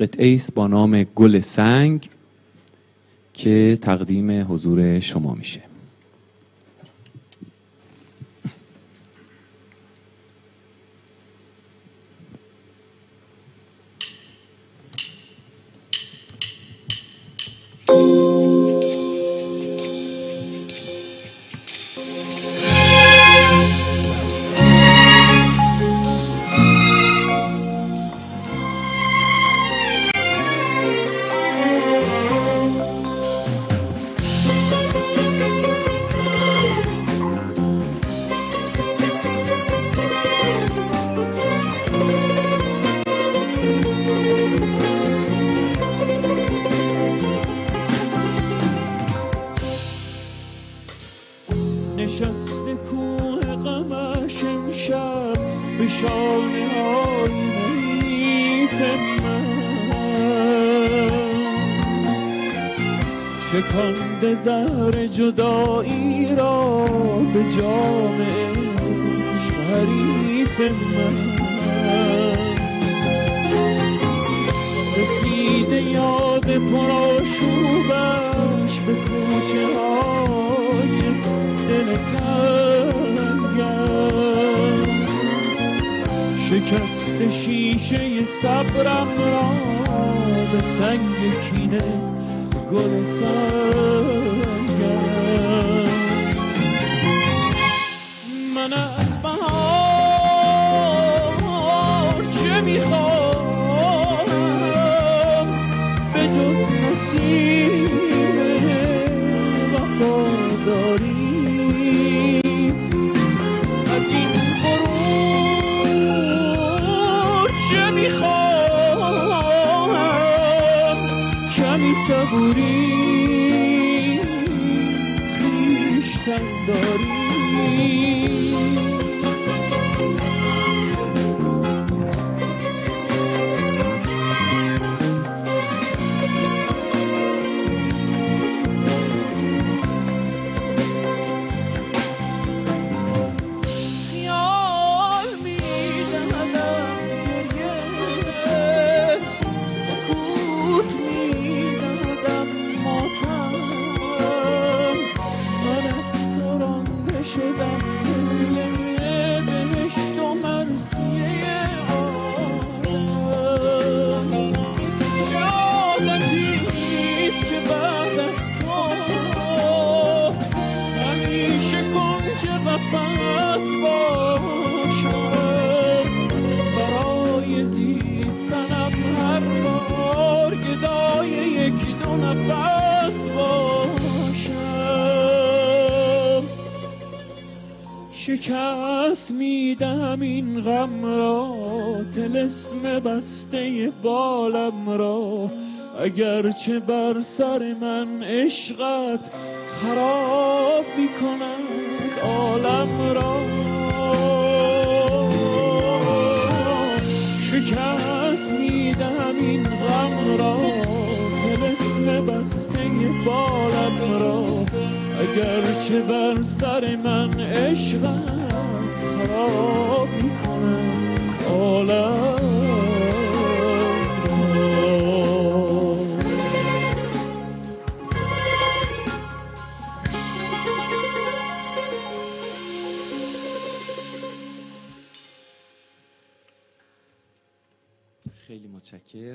قطعه است با نام گل سنگ که تقدیم حضور شما میشه. نشسته کوه غمش امشب به شانه های حیف من، چکانده زهر جدایی را به جام عشق حریف من. رسیده یاد پرآشوبش به کوچه های دل تنگم، شکست شیشه صبرم را به سنگ کینه گل سنگم. من از بهار چه میخوام به جز نسیم وفاداری؟ از این غرور چه میخوام؟ کمی صبوری خویشتن داری. برای زیستنم هر بار گدای یکی دو نفس باشم. شکست میدم این غم را، طلسم بسته بالم را، اگرچه بر سر من عشقت خراب میکند عالم را. شکست میدم این غم را، طلسم بسته بالم را، اگرچه بر سر من عشقت خراب میکند عالم را. خیلی متشکرم.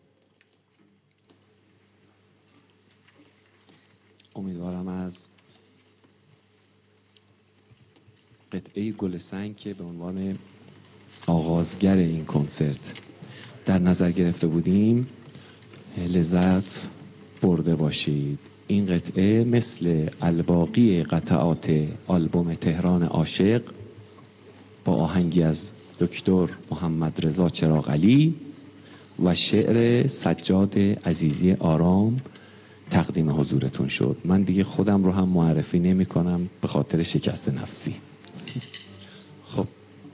امیدوارم از قطعه گل سنگ که به عنوان آغازگر این کنسرت در نظر گرفته بودیم لذت برده باشید. این قطعه مثل الباقی قطعات آلبوم تهران عاشق با آهنگی از دکتر محمد رضا چراغعلی و شعر سجاد عزیزی آرام تقدیم حضورتون شد. من دیگه خودم رو هم معرفی نمی کنم به خاطر شکست نفسی. خب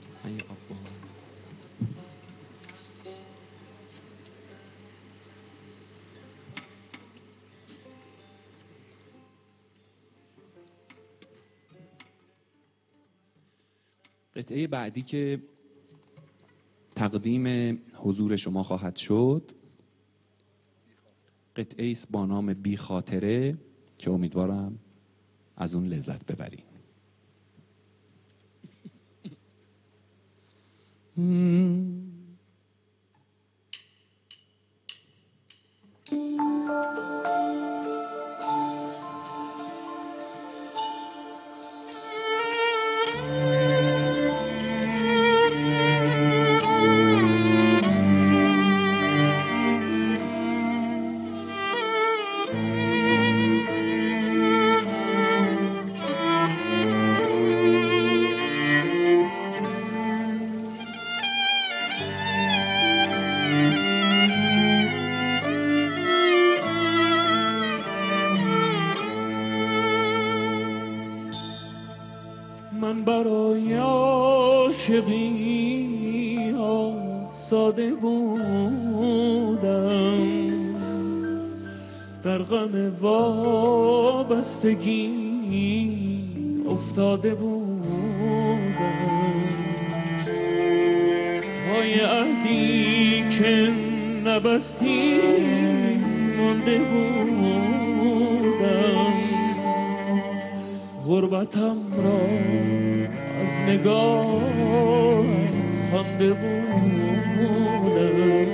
قطعه بعدی که تقدیم حضور شما خواهد شد قطعه ایست با نام بی خاطره که امیدوارم از اون لذت ببرین. من برای عاشقی ها ساده بودم، در غم وابستگی افتاده بودم. پای عهدی که نبستی مانده بودم، غربتم را از نگاه خوانده بودم.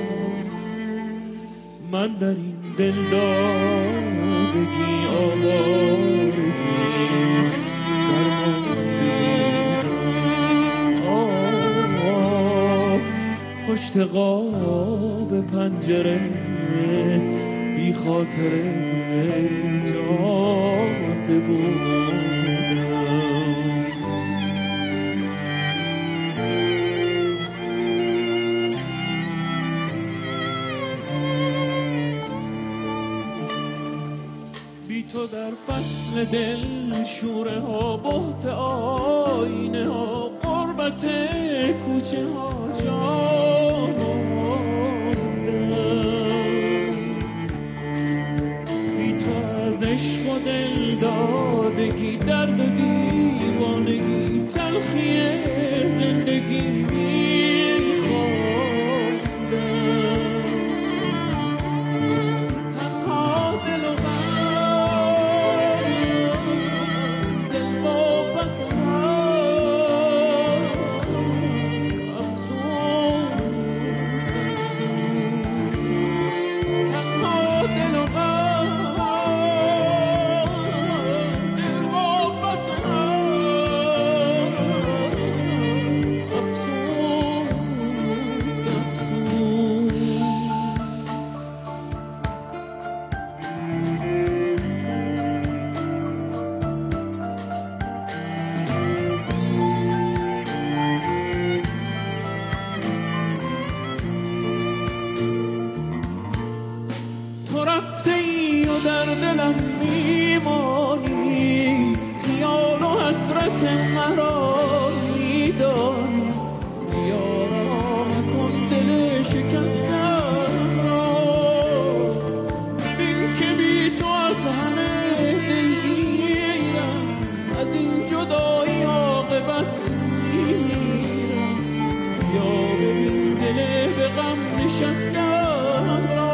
من در این دلدادگی آوارگی درمانده بودم. پشت قاب پنجره بی خاطره جامانده بودم. تو در فصل دل شوره ها، بهت آینه ها، قربت کوچه ها جا ماندم. بی تو از عشق و دل دادگی، درد و دیوانگی، تلخی زندگی میخواندم. تنها دل و در دلم میمانی، خیال و حسرت مرا میدانی. یارا مکن دل شکستم را، ببین که بی تو از همه دلگیرم، از این جدایی عاقبت میمیرم. یا ببین دل به غم نشستم را،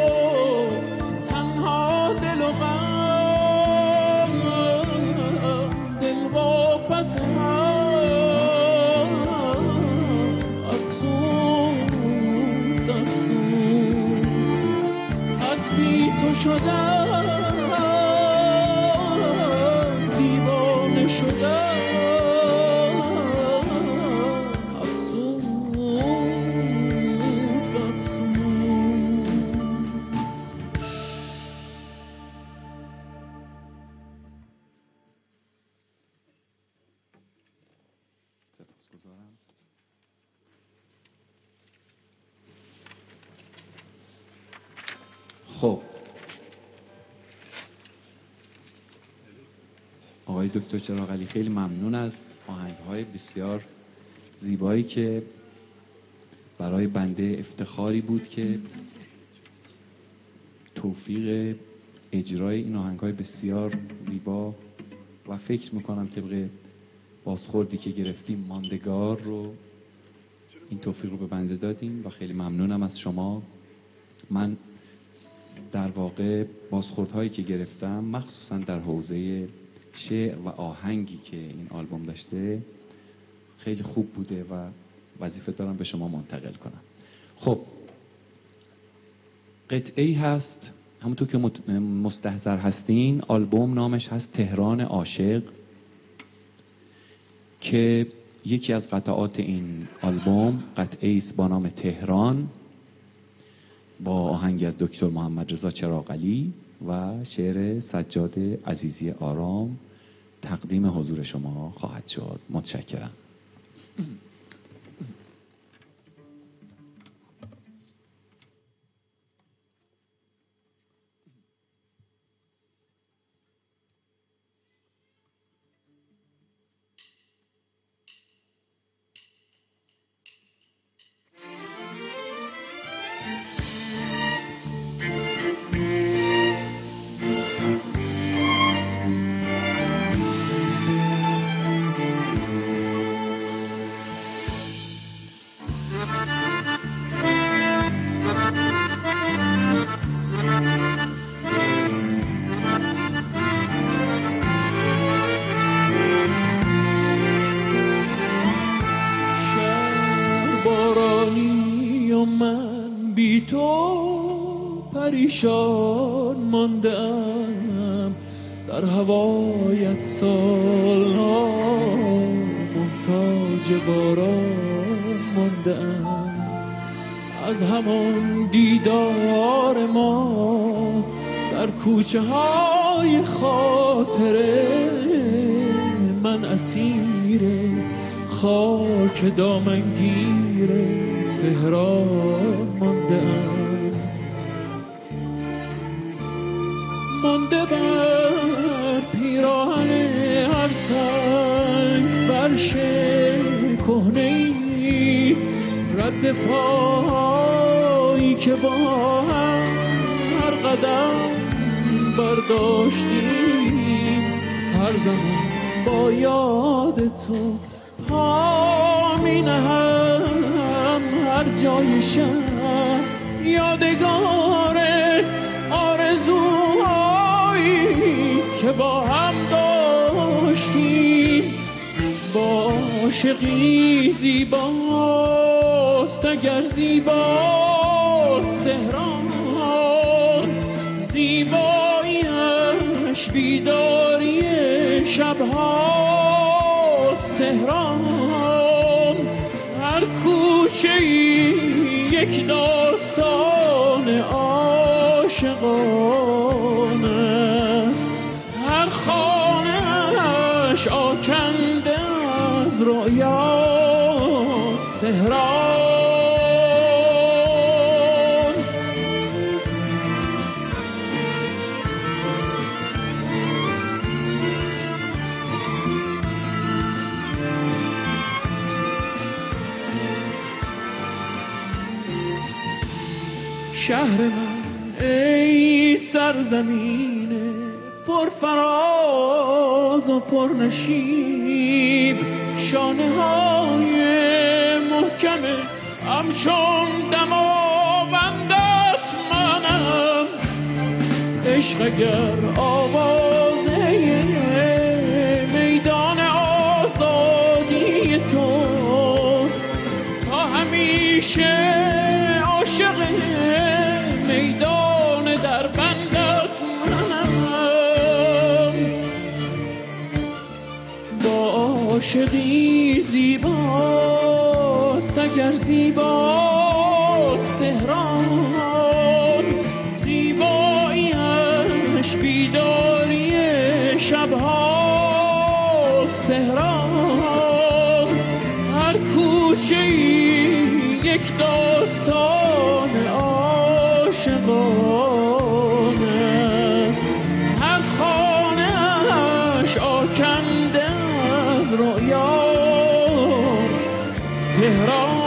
افسوس افسوس از بی تو شدم، دیوانه شدم. افسوس افسوس. سپاسگزارم. خب آقای دکتر چراغعلی، خیلی ممنون از آهنگ‌های بسیار زیبایی که برای بنده افتخاری بود که توفیق اجرای این آهنگ‌های بسیار زیبا و فکر میکنم طبق بازخوردی که گرفتیم ماندگار رو این توفیق رو به بنده دادیم و خیلی ممنونم از شما. من در واقع بازخوردهایی که گرفتم مخصوصا در حوزه شعر و آهنگی که این آلبوم داشته خیلی خوب بوده و وظیفه دارم به شما منتقل کنم. خب قطعه‌ای هست همونطور که مستحضر هستین، آلبوم نامش هست تهران عاشق، که یکی از قطعات این آلبوم قطعه‌ای است با نام تهران با آهنگی از دکتر محمد رضا چراغعلی و شعر سجاد عزیزی آرام تقدیم حضور شما خواهد شد. متشکرم. پریشان ماندم در هوایت سالها، محتاج باران ماندم. از همان دیدار ما در کوچه های خاطره من اسیر خاک دامنگیر تهران ماندم. مانده بر پیراهن هر سنگ فرش کهنه‌ای، رد پایی که با هم هر قدم برداشتیم، هر زمان با یاد تو پا می نهم. هر جای شهر یادگار آرزوهاییست که با هم داشتیم. با عاشقی زیباست اگر زیباست تهران، زیباییش بیداری شبهاست تهران. هر کوچه‌ای یک داستان عاشقانه است، هر خانه‌اش آکنده از رؤیاست تهران. شهر من ای سرزمین پر فراز و پر نشیب، شانه های محکم همچون دماوندت منم. عشق اگر آوازه میدان آزادی توست، تا همیشه عاشق میدان در بندت منم. با عاشقی زیباست اگر زیباست تهران، زیباییش بیداری شبهاست تهران. هر کوچه‌ای یک داستان عاشقانه است، هر خانه‌اش آکنده از رؤیاست تهران.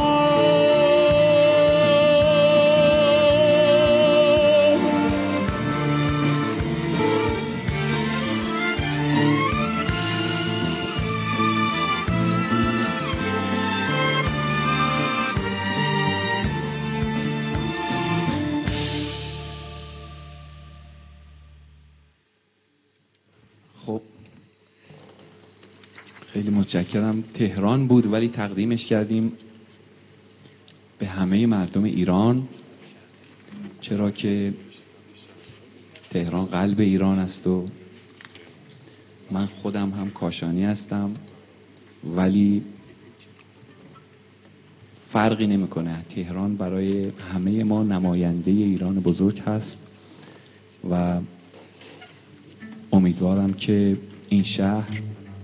خیلی متشکرم. تهران بود ولی تقدیمش کردیم به همه مردم ایران، چرا که تهران قلب ایران است و من خودم هم کاشانی هستم، ولی فرقی نمیکنه. تهران برای همه ما نماینده ایران بزرگ هست و امیدوارم که این شهر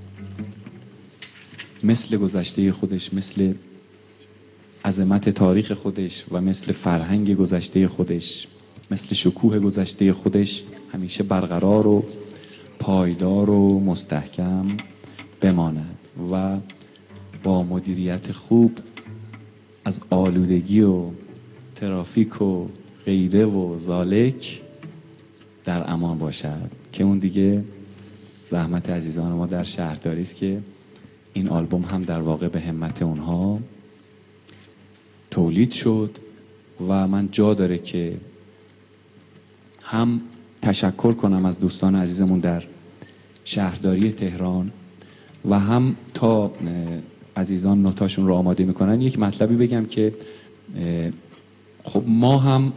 مثل گذشته خودش، مثل عظمت تاریخ خودش و مثل فرهنگ گذشته خودش، مثل شکوه گذشته خودش همیشه برقرار و پایدار و مستحکم بماند و با مدیریت خوب از آلودگی و ترافیک و غیره و ذالک در امان باشد، که اون دیگه زحمت عزیزان ما در شهرداری است که این آلبوم هم در واقع به همت اونها تولید شد و من جا داره که هم تشکر کنم از دوستان عزیزمون در شهرداری تهران و هم تا عزیزان نوتاشون رو آماده میکنن یک مطلبی بگم که خب ما هم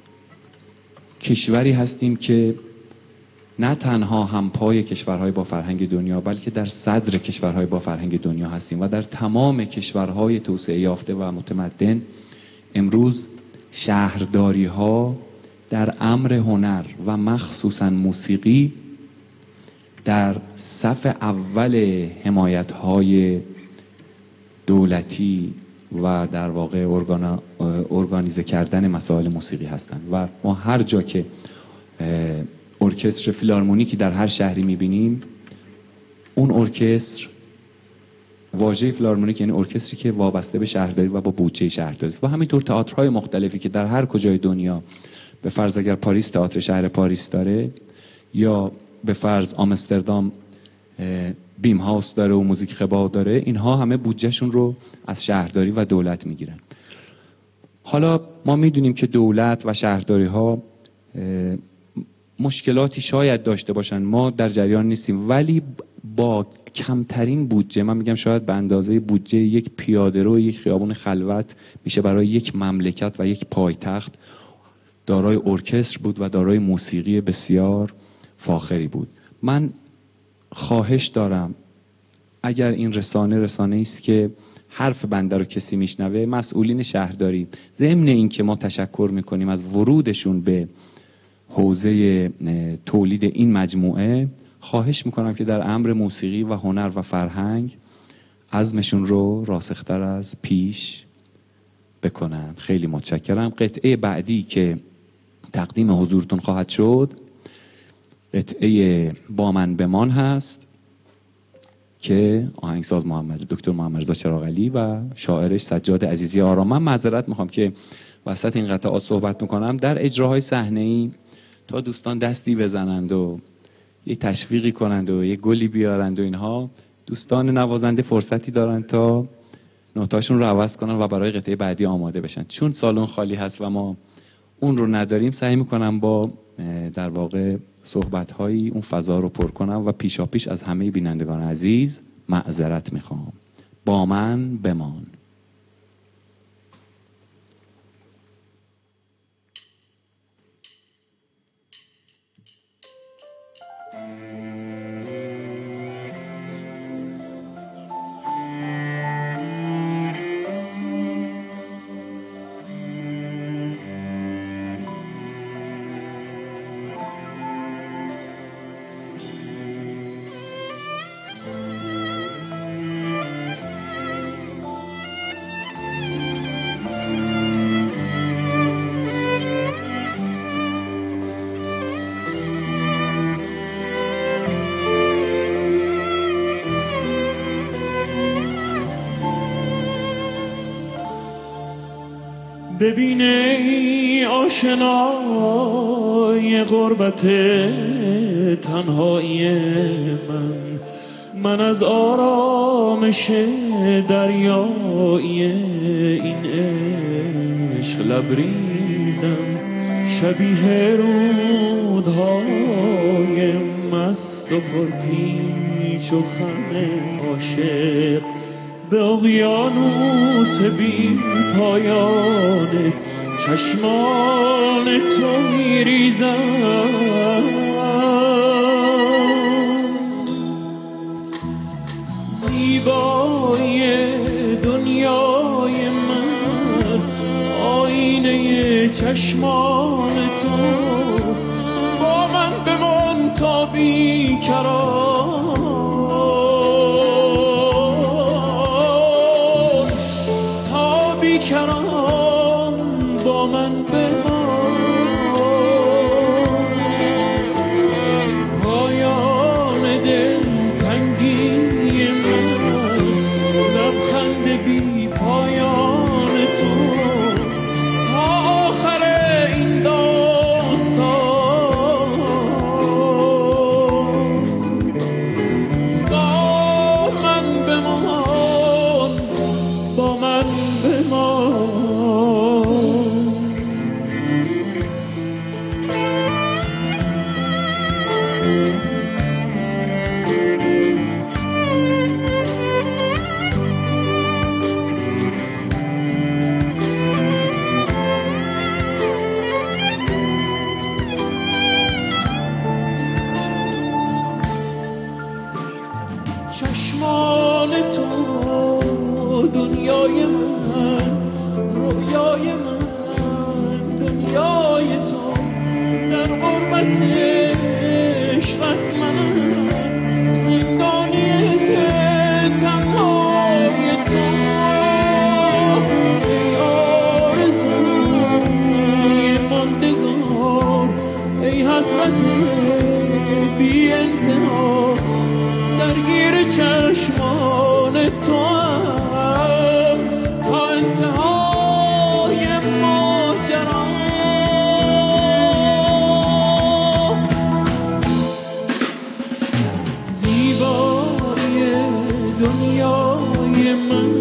کشوری هستیم که نه تنها همپای کشورهای با فرهنگ دنیا، بلکه در صدر کشورهای با فرهنگ دنیا هستیم و در تمام کشورهای توسعه یافته و متمدن امروز شهرداری ها در امر هنر و مخصوصا موسیقی در صف اول حمایت های دولتی و در واقع ارگانیزه کردن مسائل موسیقی هستند و ما هر جا که ارکستر فیلارمونیکی در هر شهری میبینیم، اون ارکستر، واژه فیلارمونیک یعنی ارکستری که وابسته به شهرداری و با بودجه شهرداری است و همینطور تئاترهای مختلفی که در هر کجای دنیا، به فرض اگر پاریس تئاتر شهر پاریس داره یا به فرض آمستردام بیم هاوس داره و موزیک خبا داره، اینها همه بودجهشون رو از شهرداری و دولت میگیرن. حالا ما میدونیم که دولت و شهرداری ها مشکلاتی شاید داشته باشن، ما در جریان نیستیم، ولی با کمترین بودجه، من میگم شاید به اندازه بودجه یک پیاده رو یک خیابون خلوت، میشه برای یک مملکت و یک پایتخت دارای ارکستر بود و دارای موسیقی بسیار فاخری بود. من خواهش دارم اگر این رسانه است که حرف بنده رو کسی میشنوه، مسئولین شهرداری، ضمن این که ما تشکر میکنیم از ورودشون به حوزه تولید این مجموعه، خواهش میکنم که در امر موسیقی و هنر و فرهنگ عزمشون رو راسختر از پیش بکنن. خیلی متشکرم. قطعه بعدی که تقدیم حضورتون خواهد شد قطعه با من بمان هست که آهنگساز دکتر محمد رضا چراغعلی و شاعرش سجاد عزیزی آرام. من معذرت میخوام که وسط این قطعات صحبت میکنم. در اجراهای صحنه‌ای تا دوستان دستی بزنند و یه تشویقی کنند و یه گلی بیارند و اینها، دوستان نوازنده فرصتی دارند تا نوتاشون رو عوض کنن و برای قطعه بعدی آماده بشن. چون سالن خالی هست و ما اون رو نداریم، سعی میکنم با در واقع صحبت‌هایی اون فضا رو پر کنم و پیشاپیش از همه بینندگان عزیز معذرت میخوام. با من بمان. ببین ای آشنای غربت تنهایی من از آرامش دریایی این عشق لبریزم، شبیه رودهای مست و پرپیچ و خم عاشق به اقیانوس بی پایان چشمان تو میریزم. زیبایی دنیای من آینه چشمان توست، با من بمان تا بیکران، تا بیکران با من بمان. پایان دلتنگی من لبخند بی پایان توست تا آخر این داستان. با من بمان، با من بمان. چشمان تو دنیای من، رویای من دنیای تو، در غربت عشقت من زندانی تنهای تو. ای آرزوی ماندگار، ای حسرت بی انتها، درگیر چشمان تو هم تا انتهای ماجرا. زیبایی دنیای من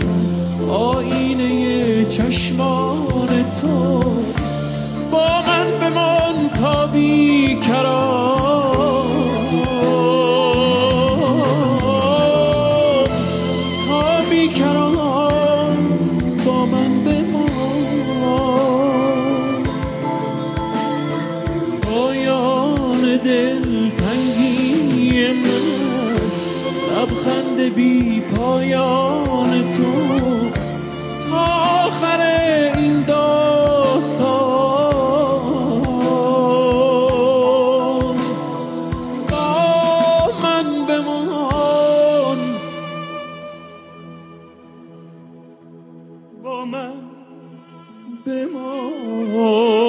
آینه چشمان توست، با من بمان تا بیکران، بیکران با من بمان. پایان دلتنگی من لبخند بی پایان توست تا آخر این داستان. با من بمان، با من بمان.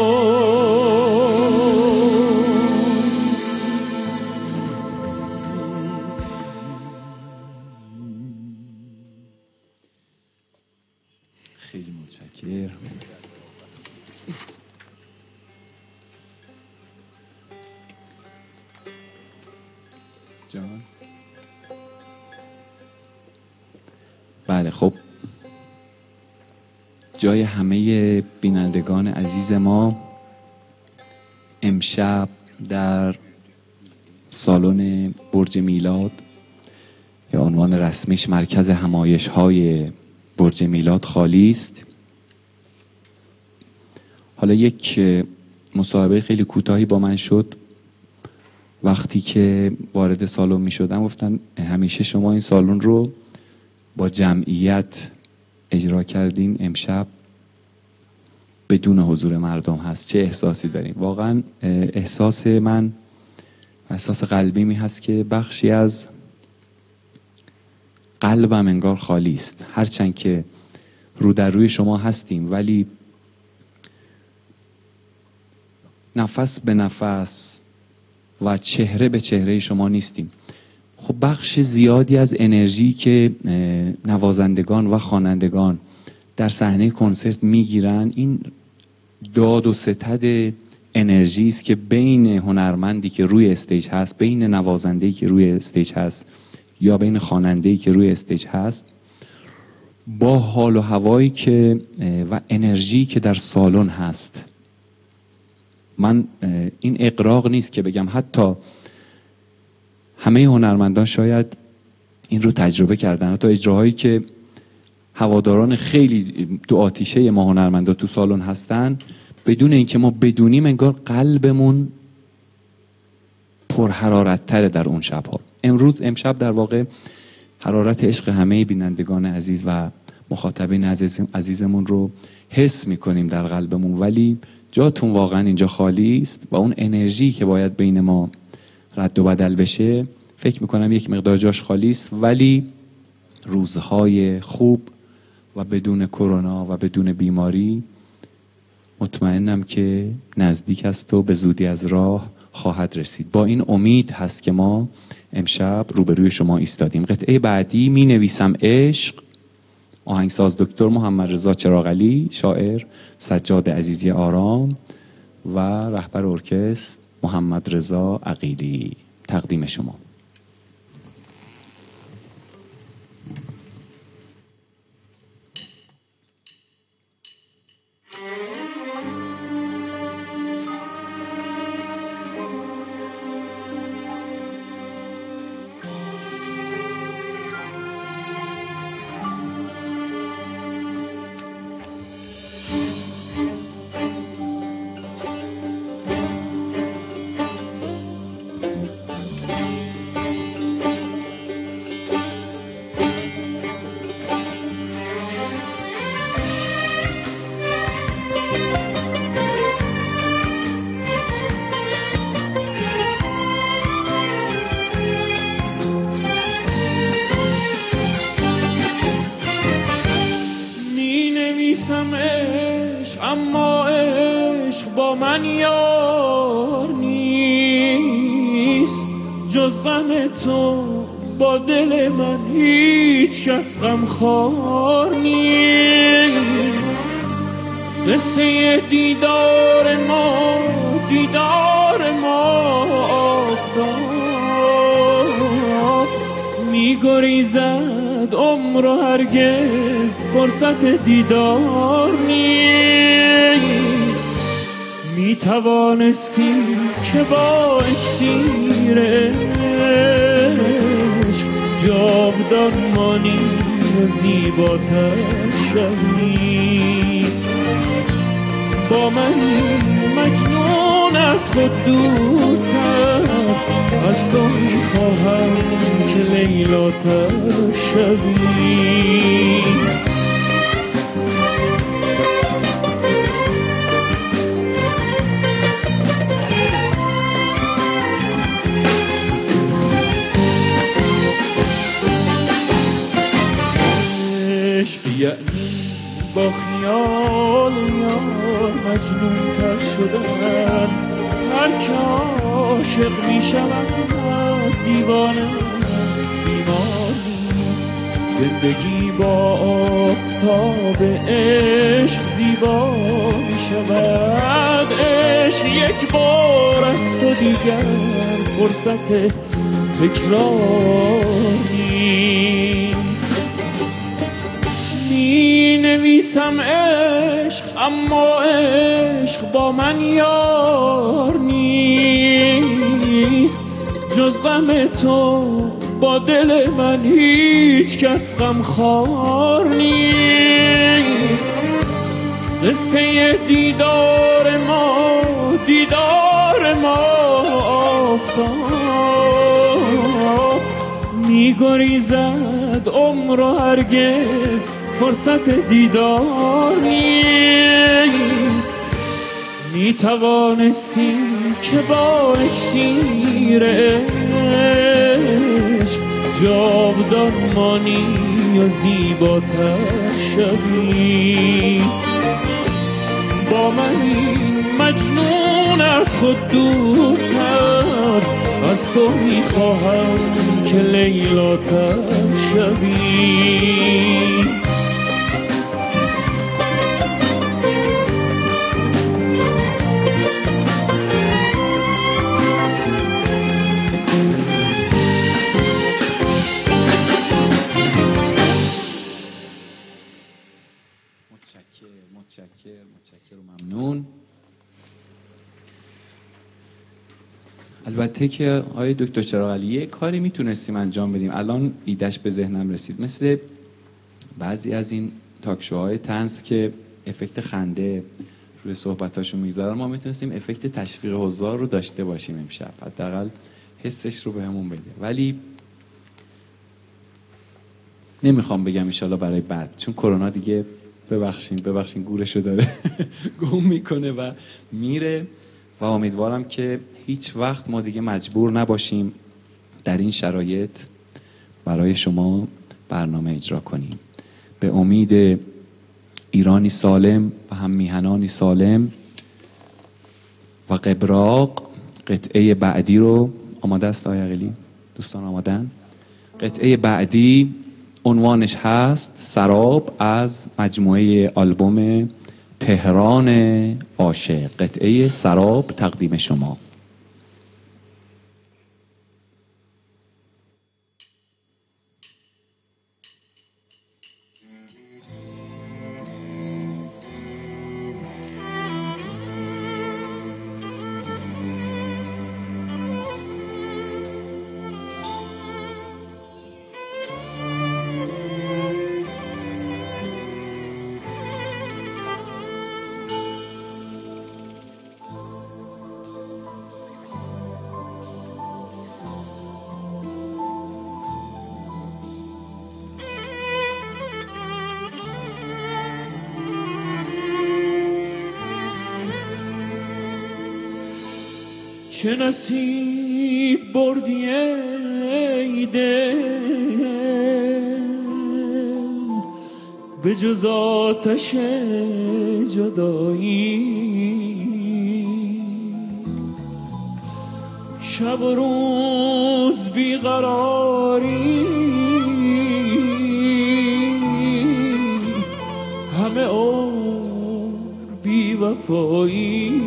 خیلی متشکرم. جان بله، خب جای همه بینندگان عزیز ما امشب در سالن برج میلاد یا عنوان رسمیش مرکز همایش‌های برج میلاد خالی است. حالا یک مصاحبه خیلی کوتاهی با من شد وقتی که وارد سالن می شدم. گفتن همیشه شما این سالن رو با جمعیت اجرا کردین، امشب بدون حضور مردم هست، چه احساسی دارین؟ واقعا احساس من احساس قلبی می هست که بخشی از قلبم انگار خالی است. هرچند که رو در روی شما هستیم ولی نفس به نفس و چهره به چهره شما نیستیم. خب بخش زیادی از انرژی که نوازندگان و خوانندگان در صحنه کنسرت میگیرن، این داد و ستد انرژی است که بین هنرمندی که روی استیج هست، بین نوازنده‌ای که روی استیج هست یا بین خواننده‌ای که روی استیج هست، با حال و هوایی که و انرژی که در سالن هست. من این اغراق نیست که بگم حتی همه هنرمندان شاید این رو تجربه کردن. تا اجراهایی که هواداران خیلی دو آتیشه ما هنرمندا تو سالن هستن، بدون اینکه ما بدونیم انگار قلبمون پر حرارت تره در اون شب‌ها. امشب در واقع حرارت عشق همه بینندگان عزیز و مخاطبین عزیزمون رو حس میکنیم در قلبمون، ولی جاتون واقعا اینجا خالی است و اون انرژی که باید بین ما رد و بدل بشه فکر میکنم یک مقدار جاش خالی است، ولی روزهای خوب و بدون کرونا و بدون بیماری مطمئنم که نزدیک است و به زودی از راه خواهد رسید. با این امید هست که ما امشب روبروی شما ایستادیم. قطعه بعدی می نویسم عشق، آهنگساز دکتر محمد رضا چراغعلی، شاعر سجاد عزیزی آرام و رهبر ارکستر محمد رضا عقیلی. تقدیم شما. اما عشق با من یار نیست، جز غم تو با دل من هیچ کس غمخوار نیست. قصه دیدار ما آفتاب می‌گریزد عمر و هرگز فرصت دیدار نیست. میتوانستی که با اکسیر عشق جاودان مانی و زیباتر شوی. با من مجنون از خود دورتر، از تو میخواهم که لیلاتر شوی. عشق یعنی با خیال یار مجنون تر شدن. هر که عاشق می شود دیوانه بیمار نیست. زندگی با آفتاب عشق زیبا می شود. عشق یک بار است و دیگر فرصت تکرار نیست. می نویسم عشق اما عشق با من یار نیست، جز غم تو با دل من هیچ کس غمخوار نیست. قصه دیدار ما آفتاب می‌گریزد عمر و هرگز فرصت دیدار نیست. میتوانستی که با اکسیر عشق جاودان مانی و زیباتر شوی. با من این مجنون از خود دورتر، از تو میخواهم که لیلاتر شوی. متشکر و ممنون. البته که آقای دکتر چراغعلی یه کاری میتونستیم انجام بدیم، الان ایدهش به ذهنم رسید، مثل بعضی از این تاکشوهای طنز که افکت خنده روی صحبتاشون میگذارن، ما میتونستیم افکت تشویق حضار رو داشته باشیم امشب، حداقل حسش رو بهمون بده. ولی نمیخوام بگم انشالله برای بعد، چون کرونا دیگه ببخشین گورشو داره گم میکنه و میره و امیدوارم که هیچ وقت ما دیگه مجبور نباشیم در این شرایط برای شما برنامه اجرا کنیم. به امید ایرانی سالم و هم میهنانی سالم و قبراق، قطعه بعدی رو آماده است آقای عقیلی؟ دوستان آمادن؟ قطعه بعدی عنوانش هست سراب از مجموعه آلبوم تهران عاشق. قطعه سراب تقدیم شما. چه نصیب بردی ای دل به جز آتش جدایی، شب و روز بیقراری، همه عمر بی وفایی.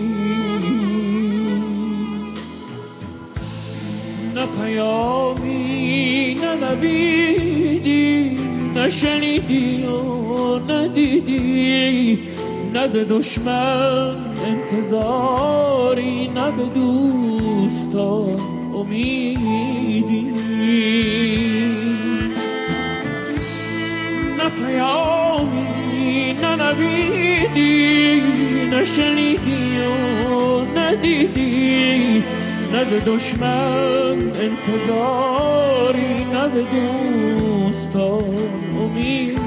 نه پیامی نه نویدی، نشنیدی و ندیدی، نه ز دشمن انتظاری، نه به دوستان امیدی. نه پیامی نه نویدی، نشنیدی و ندیدی، نه ز دشمن انتظاری، نه به دوستان امیدی.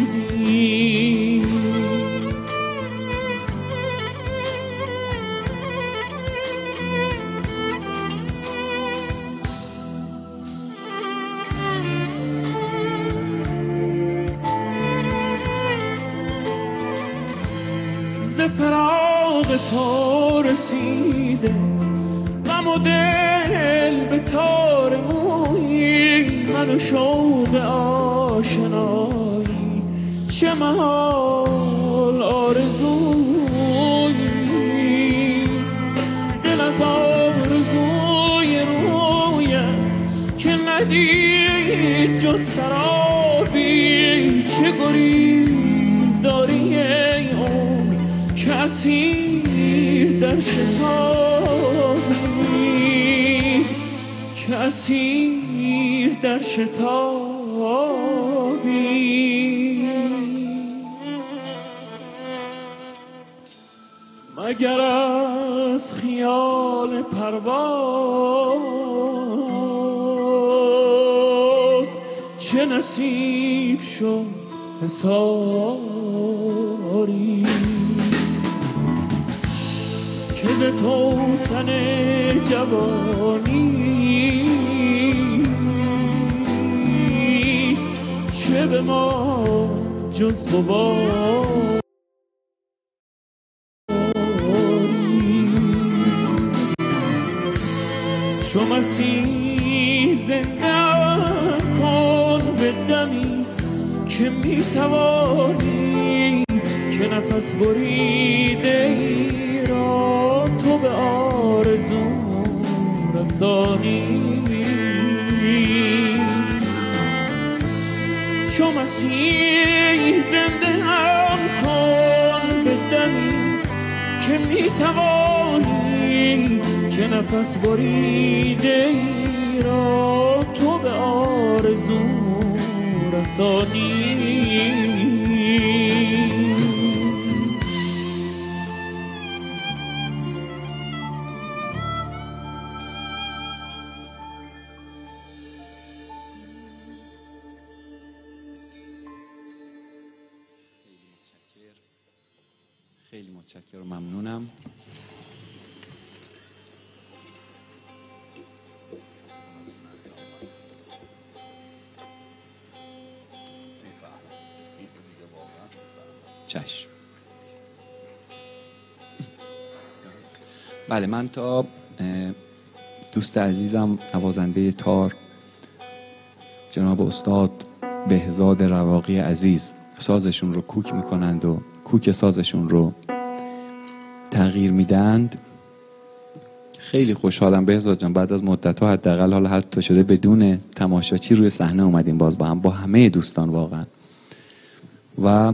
ز فراق تو رسیده غم و دل به تار مویی، من و شوق آشنایی چه محال آرزویی. دل از آرزوی رویت که ندید جز سرابی، چه گریز داری ای عمر که اسیر در شتابی، که اسیر در شتابی. مگر از خیال پرواز چه نصیب شد حصاری، که ز توسن جوانی چه به ما جز غباری. چو مسیح زنده کن به دمی که میتوانی، که نفس بریده ای را تو به آرزو رسانی. چو مسیح زنده هم کن به دمی که میتوانی، که نفس بریده ای را تو به آرزو رسانی. خیلی متشکرم، ممنونم. چشم. بله، من تا دوست عزیزم نوازنده تار جناب استاد بهزاد رواقی عزیز سازشون رو کوک میکنند و کوک سازشون رو تغییر میدند، خیلی خوشحالم بهزاد جان. بعد از مدت‌ها حداقل حالا حتی شده بدون تماشاچی روی صحنه اومدیم باز با هم، با همه دوستان واقعا. و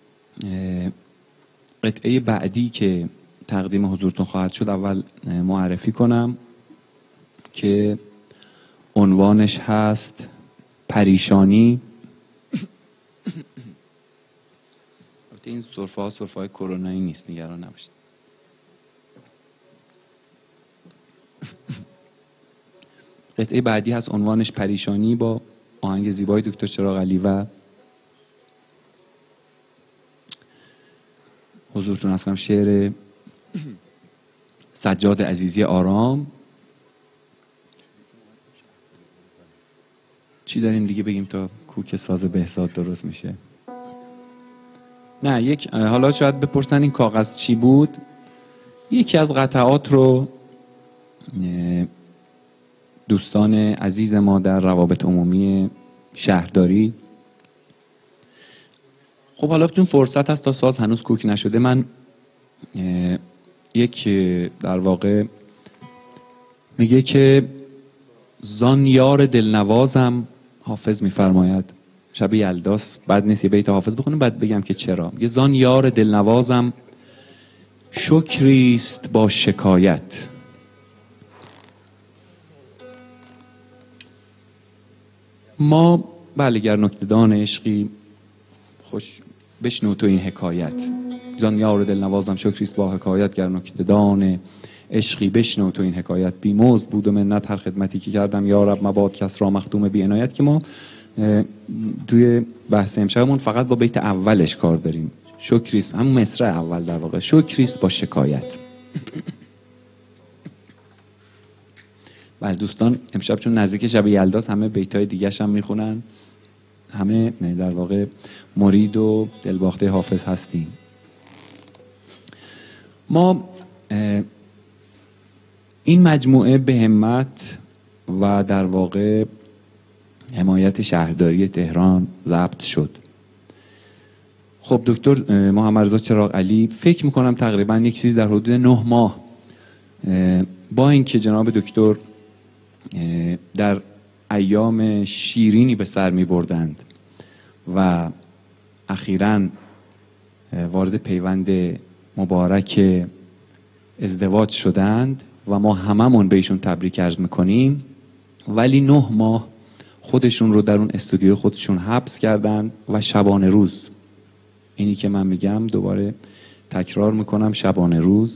قطعه بعدی که تقدیم حضورتون خواهد شد اول معرفی کنم که عنوانش هست پریشانی. این سرفه ها سرفه های کرونایی نیست، نگران نباشید. قطعه بعدی هست عنوانش پریشانی با آهنگ زیبای دکتر چراغ علی و حضورتون عرض کنم شعر سجاد عزیزی آرام. چی داریم دیگه بگیم تا کوک ساز بهزاد درست میشه؟ نه، حالا شاید بپرسن این کاغذ چی بود. یکی از قطعات رو دوستان عزیز ما در روابط عمومی شهرداری، خب حالا چون فرصت هست تا ساز هنوز کوک نشده، من یک در واقع میگه که زان یار دلنوازم، حافظ میفرماید شب یلداست، بعد نیست یه بیت حافظ بخونیم بعد بگم که چرا. میگه زان یار دلنوازم شکریست با شکایت. ما بله گر نکته‌دان عشقی خوش بشنو تو این حکایت. زان یار دلنوازم شکریست با حکایت، گر نکته‌دان عشقی بشنو تو این حکایت. بی مزد بود و منت هر خدمتی که کردم، یا رب مباد کس را مخدوم بی عنایت. که ما توی بحث امشبمون فقط با بیت اولش کار داریم. شکریست، همون مصرع اول در واقع، شکریست با شکایت. بله دوستان، امشب چون نزدیک شب یلداست همه بیتای دیگه‌ش هم میخونن، همه در واقع مرید و دلباخته حافظ هستیم. ما این مجموعه به همت و در واقع حمایت شهرداری تهران ضبط شد. خب دکتر محمد رضا چراغ علی فکر میکنم تقریبا یک چیزی در حدود 9 ماه با اینکه جناب دکتر در ایام شیرینی به سر می بردند و اخیراً وارد پیوند مبارک ازدواج شدند و ما هممون به ایشون تبریک عرض میکنیم، ولی 9 ماه خودشون رو در اون استودیو خودشون حبس کردن و شبانه روز، اینی که من میگم دوباره تکرار میکنم، شبانه روز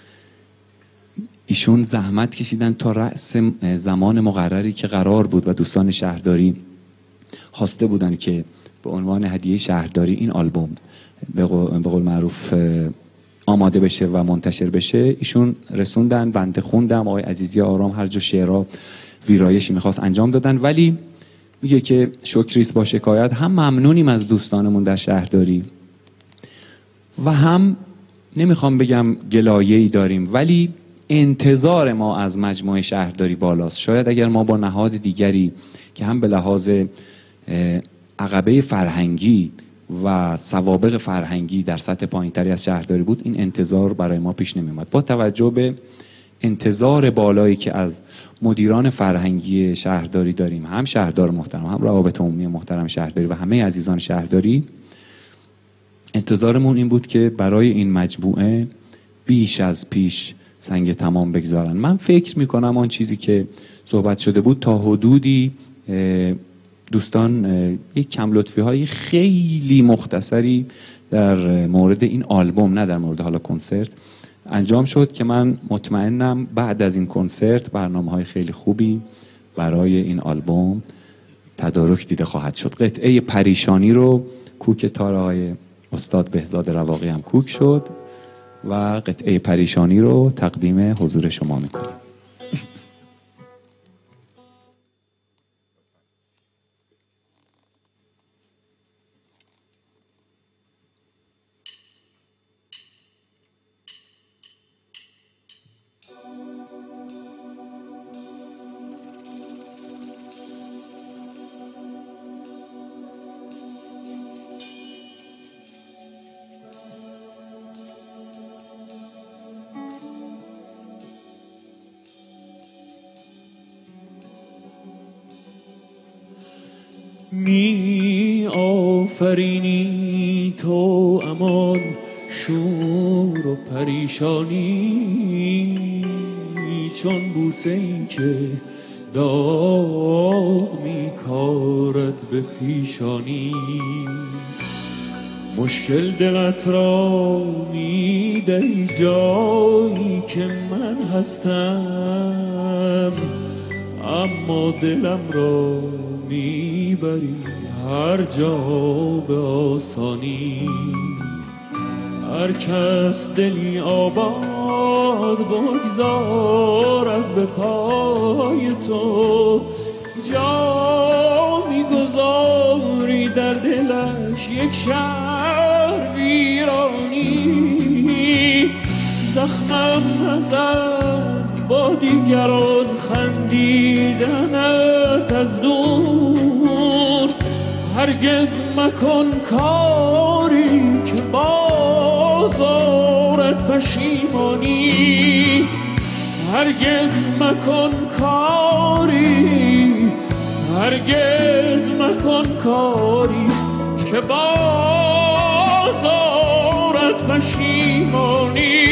ایشون زحمت کشیدن تا رأس زمان مقرری که قرار بود و دوستان شهرداری خواسته بودن که به عنوان هدیه شهرداری این آلبوم به قول معروف آماده بشه و منتشر بشه، ایشون رسوندن، بنده خوندم، آقای عزیزی آرام هر جا شعرها ویرایشی میخواست انجام دادن. ولی میگه که شکریست با شکایت، هم ممنونیم از دوستانمون در شهرداری و هم نمیخوام بگم گلایه‌ای داریم، ولی انتظار ما از مجموعه شهرداری بالاست. شاید اگر ما با نهاد دیگری که هم به لحاظ عقبه فرهنگی و سوابق فرهنگی در سطح پایینتری از شهرداری بود، این انتظار برای ما پیش نمی اومد. با توجه به انتظار بالایی که از مدیران فرهنگی شهرداری داریم، هم شهردار محترم، هم روابط عمومی محترم شهرداری و همه عزیزان شهرداری، انتظارمون این بود که برای این مجموعه بیش از پیش سنگ تمام بگذارن. من فکر میکنم آن چیزی که صحبت شده بود تا حدودی دوستان یک کم لطفی های خیلی مختصری در مورد این آلبوم، نه در مورد حالا کنسرت، انجام شد که من مطمئنم بعد از این کنسرت برنامه های خیلی خوبی برای این آلبوم تدارک دیده خواهد شد. قطعه پریشانی رو کوک تار های استاد بهزاد رواقی هم کوک شد و قطعه پریشانی رو تقدیم حضور شما میکنیم. می آفرینی تو امان شور و پریشانی، چون بوسه ای که داغ می کارد به پیشانی. مشکل دلت را می دهی جایی که من هستم، اما دلم را میبری هر جا به آسانی. هر کس دلی آباد بگذارد به پای تو، جا میگذاری در دلش یک شهر ویرانی. زخمم نزن با دیگران خندیدنت از دور، هرگز مکن کاری که بازارد پشیمانی. هرگز مکن کاری، هرگز مکن کاری که بازارد پشیمانی.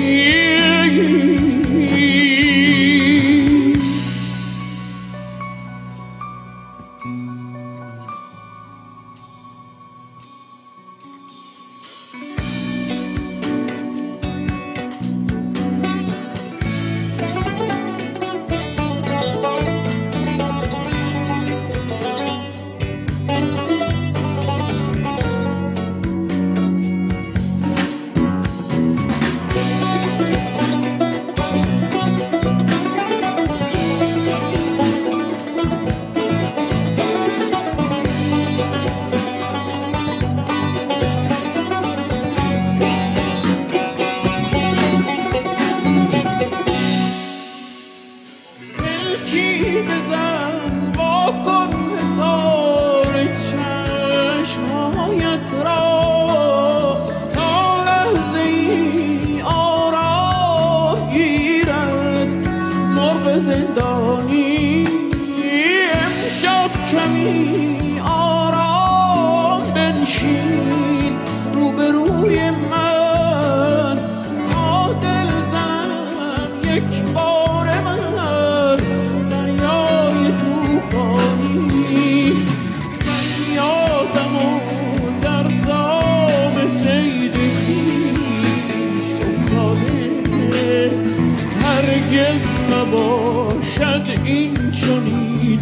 زندانی امشب کمی آرام بنشین روبروی من، تا دل زنم یک بار من دریای توفانی. صیادم و در دام صید خویش افتاده، هرگز نباشد این چنین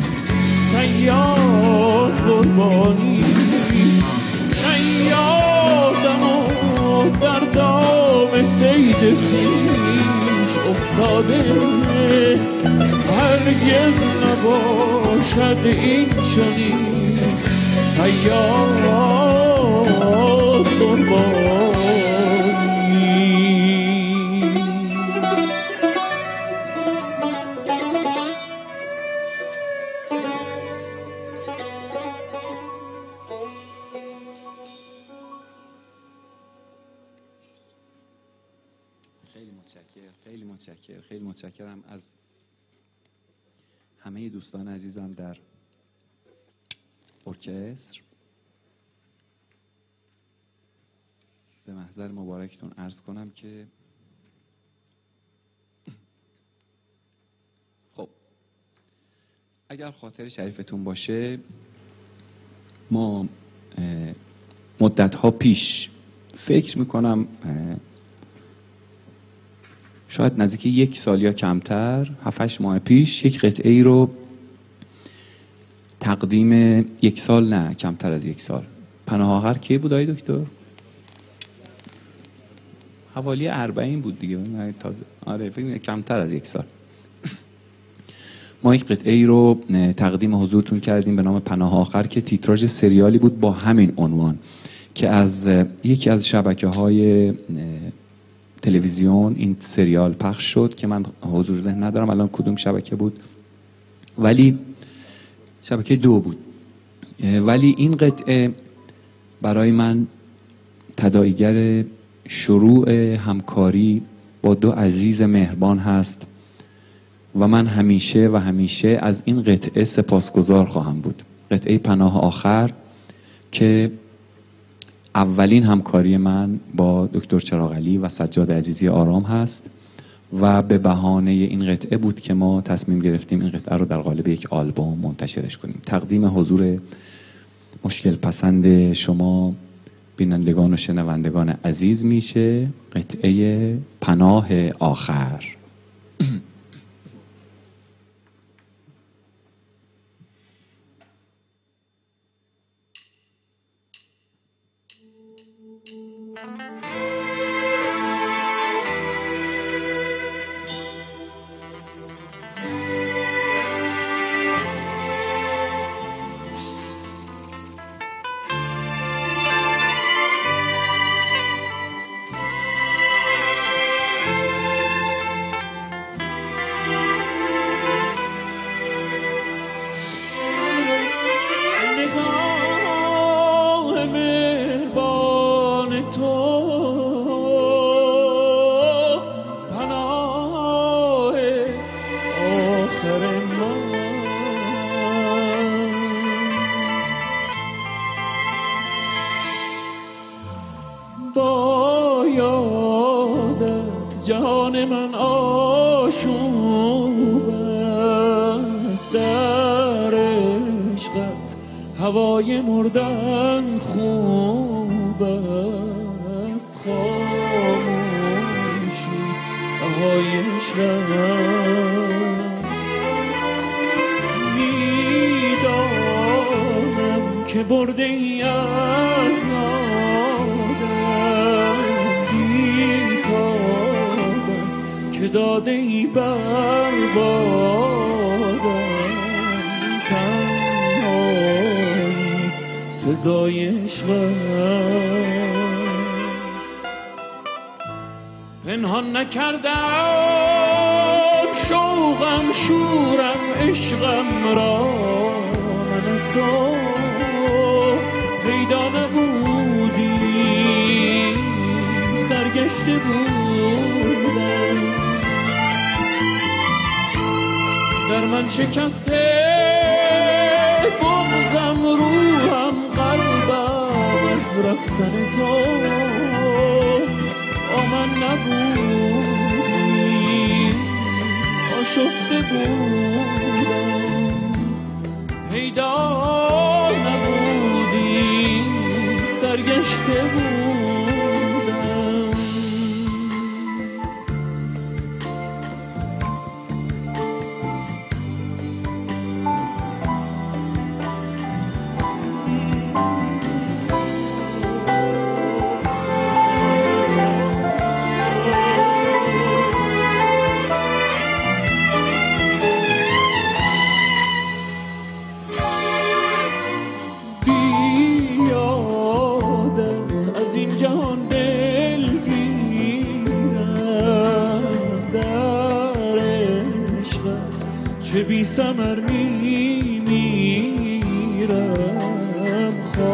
صیاد قربانی. صیادم و در دام صید خویش افتاده، هرگز نباشد این چنین صیاد قربانی. خیلی متشکرم از همه دوستان عزیزم در ارکستر. به محضر مبارکتون عرض کنم که اگر خاطر شریفتون باشه ما مدت‌ها پیش فکر میکنم شاید نزدیک 1 سال یا کمتر 7-8 ماه پیش یک قطعه ای رو تقدیم 1 سال نه کمتر از 1 سال پناه آخر کی بود آقای دکتر؟ حوالی 40 بود دیگه تازه آره فکر کمتر از 1 سال ما یک قطعه ای رو تقدیم حضورتون کردیم به نام پناه آخر که تیتراژ سریالی بود با همین عنوان که از یکی از شبکه‌های تلویزیون این سریال پخش شد که من حضور ذهن ندارم الان کدوم شبکه بود ولی شبکه 2 بود ولی این قطعه برای من تداعیگر شروع همکاری با 2 عزیز مهربان هست و من همیشه از این قطعه سپاسگزار خواهم بود. قطعه پناه آخر که اولین همکاری من با دکتر چراغعلی و سجاد عزیزی آرام هست و به بهانه این قطعه بود که ما تصمیم گرفتیم این قطعه رو در قالب یک آلبوم منتشرش کنیم. تقدیم حضور مشکل پسند شما بینندگان و شنوندگان عزیز میشه قطعه پناه آخر. جهان من آشوب است در عشقت هوای مردن خوب است خاموشی بهای عشق است میدانم که برده ای از که داده ای بر بادم تنهایی سزای عشق است پنهان نکردم شوقم شورم عشقم را من از تو پیدا نبودی سرگشته بودم در من شکسته بغضم روحم قلبم از رفتن تو آمن نبودی آشفته بودم پیدا نبودی سرگشته بودم بی ثمر میمیرم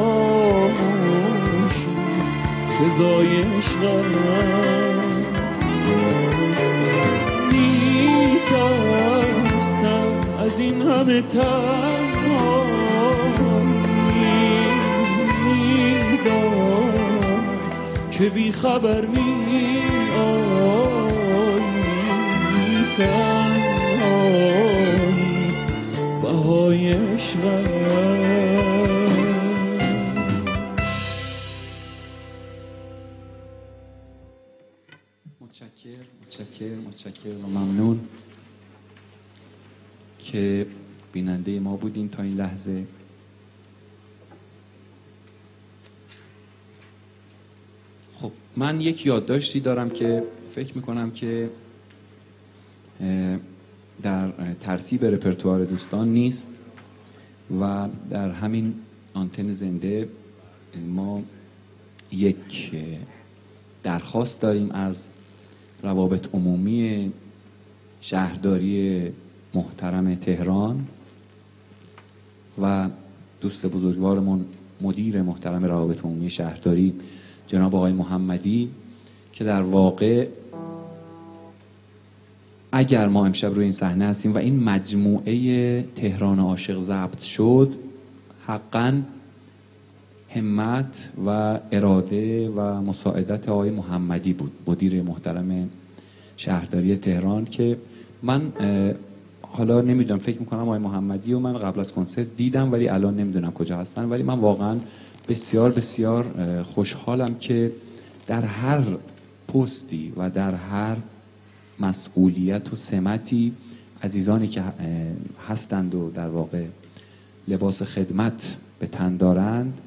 خاموشی سزای عشق است میترسم از این همه تنهایی میدانم که بی خبر میآیی پاهای عشقم. متشکر و ممنون که بیننده ما بودین تا این لحظه. خب من یک یادداشتی دارم که فکر میکنم که در ترتیب رپرتوار دوستان نیست و در همین آنتن زنده ما یک درخواست داریم از روابط عمومی شهرداری محترم تهران و دوست بزرگوارمون مدیر محترم روابط عمومی شهرداری جناب آقای محمدی که در واقع اگر ما امشب روی این صحنه هستیم و این مجموعه تهران عاشق ضبط شد، حقاً همت و اراده و مساعدت آقای محمدی بود، مدیر محترم شهرداری تهران، که من حالا نمیدونم، فکر میکنم آقای محمدی و من قبل از کنسرت دیدم ولی الان نمیدونم کجا هستن، ولی من واقعا بسیار بسیار خوشحالم که در هر پستی و در هر مسئولیت و سمتی عزیزانی که هستند و در واقع لباس خدمت به تن دارند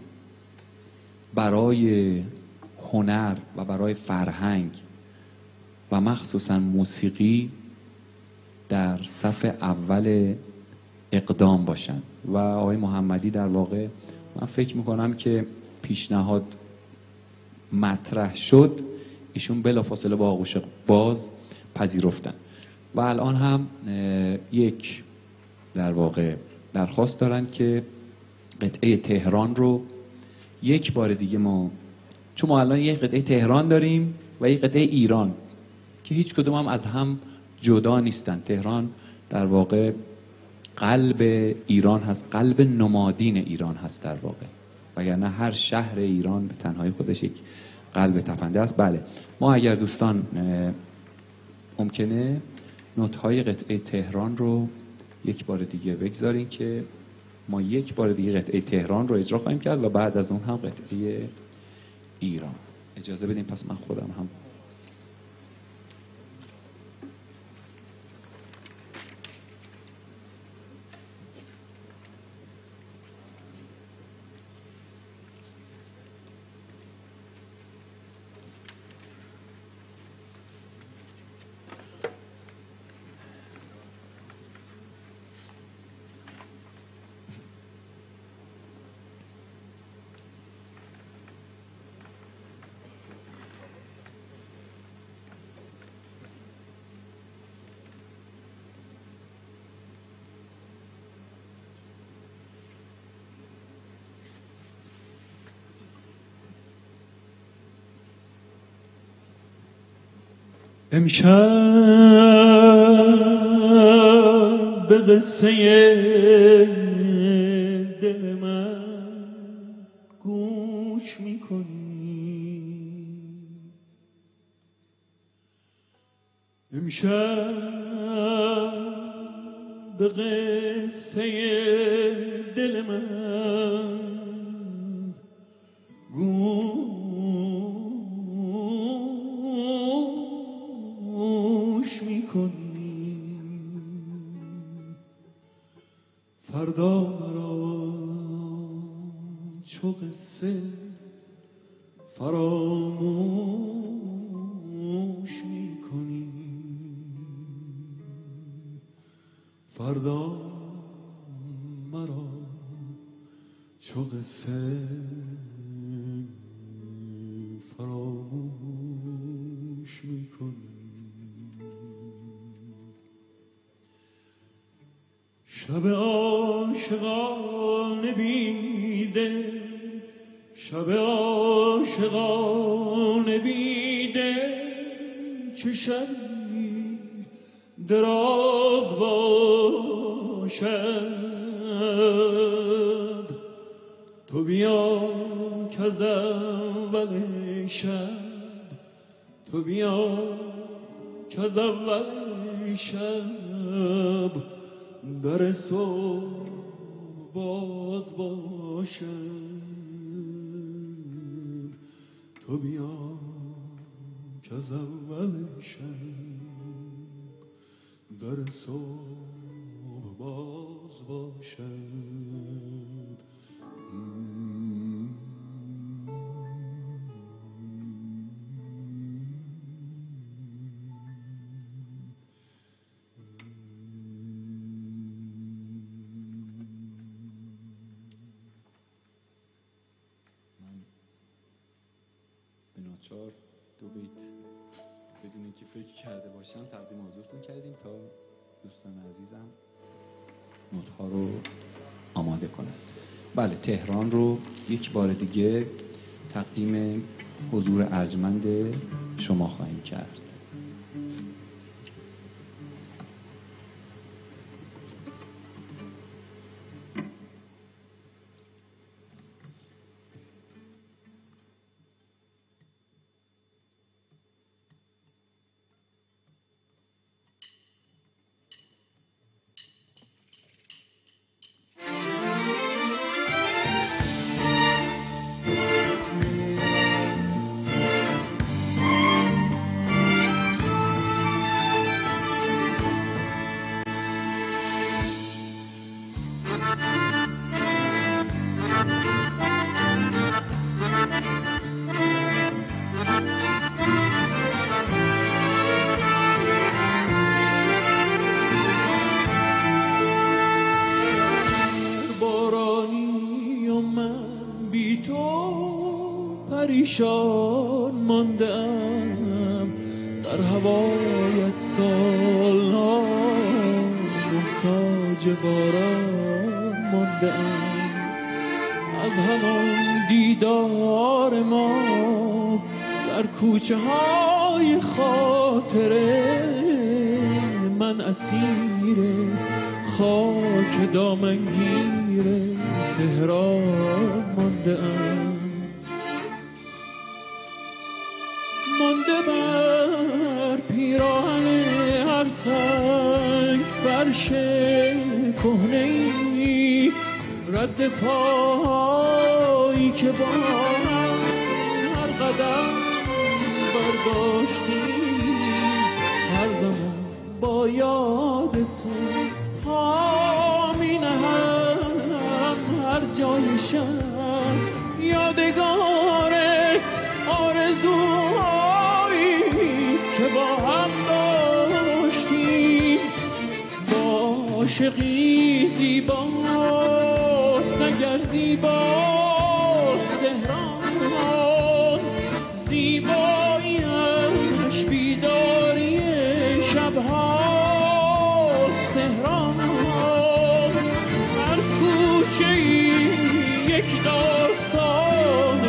برای هنر و برای فرهنگ و مخصوصا موسیقی در صف اول اقدام باشند. و آقای محمدی در واقع من فکر میکنم که پیشنهاد مطرح شد ایشون بلافاصله با آغوش باز پذیرفتن و الان هم یک در واقع درخواست دارن که قطعه تهران رو یک بار دیگه ما، چون ما الان یک قطعه تهران داریم و یک قطعه ایران که هیچ کدوم هم از هم جدا نیستن. تهران در واقع قلب ایران هست، قلب نمادین ایران هست در واقع، وگرنه هر شهر ایران به تنهایی خودش یک قلب تپنده است. بله، ما اگر دوستان ممکنه نوت‌های قطعه تهران رو یک بار دیگه بگذارین که ما یک بار دیگه قطعه تهران رو اجرا خواهیم کرد و بعد از اون هم قطعه ایران. اجازه بدین پس من خودم هم امشب به قصه دل من گوش میکنی، امشب به قصه دل من کنی، فردا مرا چو قصه فراموش میکنی، فردا مرا چو قصه فراموش میکنی. شب عاشقانه بیده، شب عاشقانه بیده، چه شبی دراز باشد، تو بیا که از اول شب، تو بیا که از اول شب در صبح باز باشم، تو بیا که از اول شب در صبح باز باشد. ناچار دو بیت بدون اینکه فکر کرده باشم تقدیم حضورتون کردیم تا دوستان عزیزم نوت‌ها رو آماده کنن. بله، تهران رو یک بار دیگه تقدیم حضور ارجمند شما خواهیم کرد. پریشان ماندم در هوایت سالها، محتاج باران ماندم. از همان دیدار ما در کوچه های خاطره، من اسیر خاک دامنگیر تهران ماندم. مانده بر پیراهن هر سنگ فرش کهنه‌ای، رد پایی که با هم هر قدم برداشتی، هر زمان با یاد تو پا می نهم، هر جای شب یادگار آرزوهاییست که با هم داشتیم. با عاشقی زیباست اگر زیباست تهران، زیباییش بیداری شبهاست تهران. هر کوچه‌ای یک داستان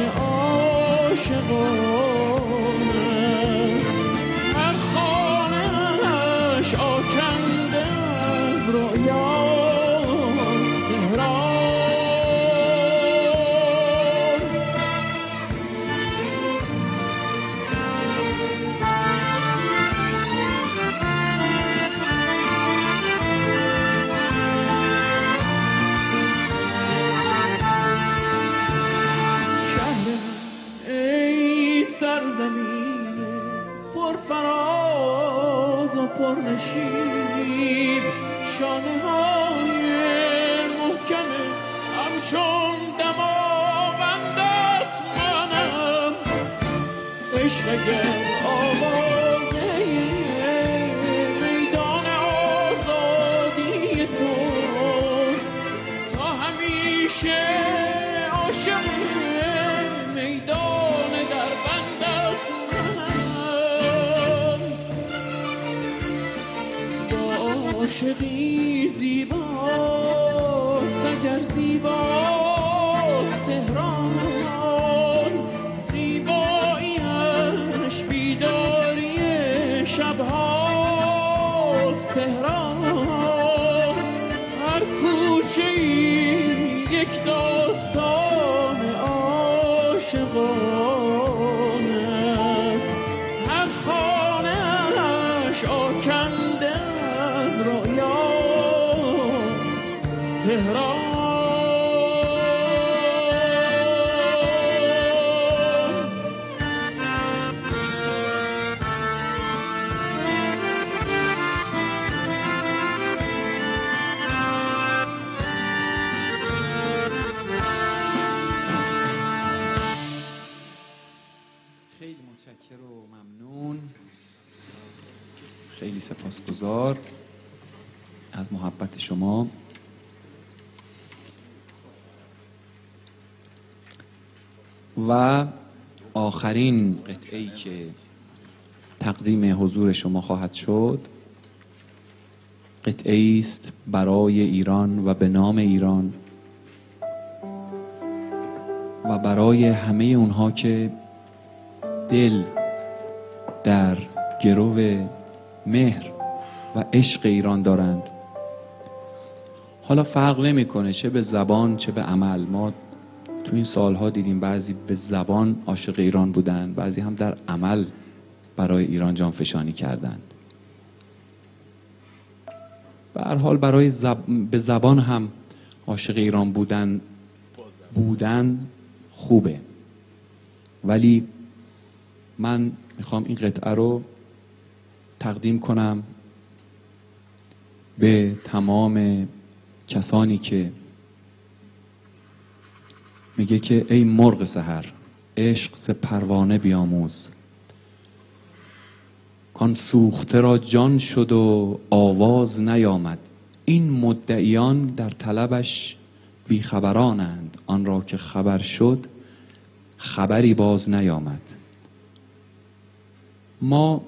عاشقان است، هر خانه‌اش آکنده از رؤیاست تهران. سرزمین پر فراز و پر نشیب، شانه های محکم همچون دماوندت منم. عشق اگر آوازه میدان آزادی توست، تا همیشه عاشق میدان در بندت منم. با عاشقی زیباست اگر زیباست تهران، زیباییش بیداری شبهاست تهران. هر کوچه‌ای یک داستان عاشقان است، هر خانه‌اش آکنده از رؤیاست تهران. خیلی متشکرم و ممنون، خیلی سپاسگزار از محبت شما. و آخرین قطعه‌ای که تقدیم حضور شما خواهد شد قطعه‌ای است برای ایران و به نام ایران و برای همه اونها که دل در گرو مهر و عشق ایران دارند. حالا فرق نمی‌کنه چه به زبان چه به عمل. ما تو این سالها دیدیم بعضی به زبان عاشق ایران بودن، بعضی هم در عمل برای ایران جانفشانی کردند. به هر حال برای به زبان هم عاشق ایران بودن خوبه، ولی من میخوام این قطعه رو تقدیم کنم به تمام کسانی که میگه که ای مرغ سحر عشق ز پروانه بیاموز، کان سوخته را جان شد و آواز نیامد، این مدعیان در طلبش بیخبرانند، آن را که خبر شد خبری باز نیامد. ما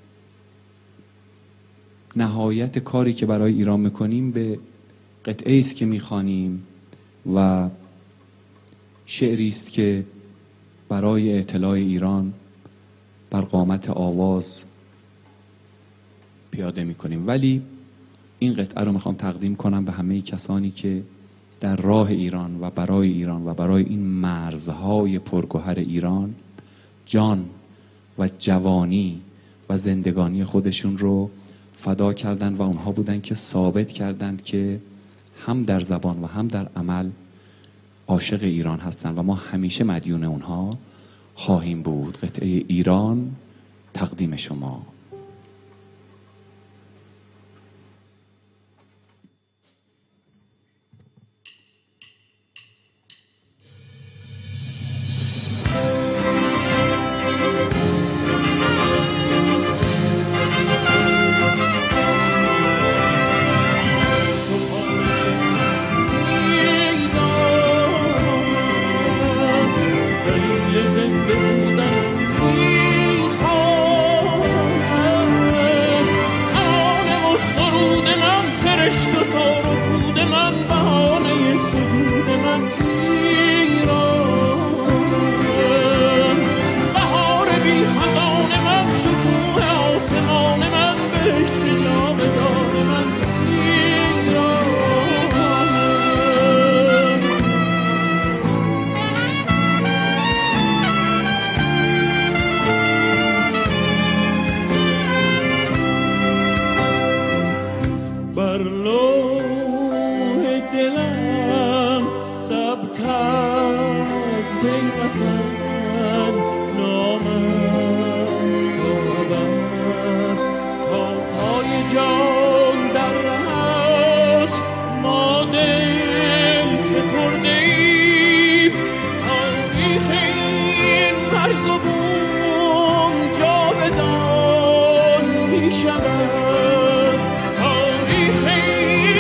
نهایت کاری که برای ایران میکنیم به قطعه است که میخوانیم و شعری است که برای اطلاع ایران بر قامت آواز پیاده میکنیم. ولی این قطعه رو میخوام تقدیم کنم به همه کسانی که در راه ایران و برای ایران و برای این مرزهای پرگوهر ایران جان و جوانی و زندگانی خودشون رو فدا کردند و اونها بودن که ثابت کردند که هم در زبان و هم در عمل عاشق ایران هستند و ما همیشه مدیون اونها خواهیم بود. قطعه ایران تقدیم شما. تاریخ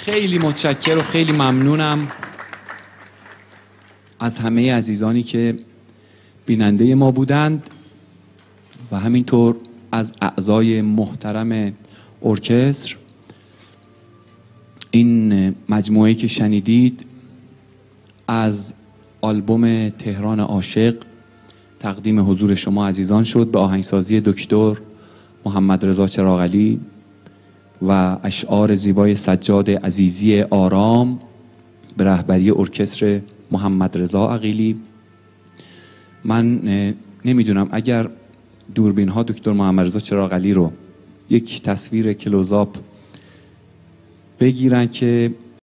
خیلی متشکر و خیلی ممنونم از همه عزیزانی که بیننده ما بودند و همینطور از اعضای محترم ارکستر. این مجموعه که شنیدید از آلبوم تهران عاشق تقدیم حضور شما عزیزان شد به آهنگسازی دکتر محمد رضا چراغعلی و اشعار زیبای سجاد عزیزی آرام به رهبری ارکستر محمد رضا عقیلی. من نمیدونم اگر دوربین ها دکتر محمد رضا چراغعلی رو یک تصویر کلوزآپ بگیرن که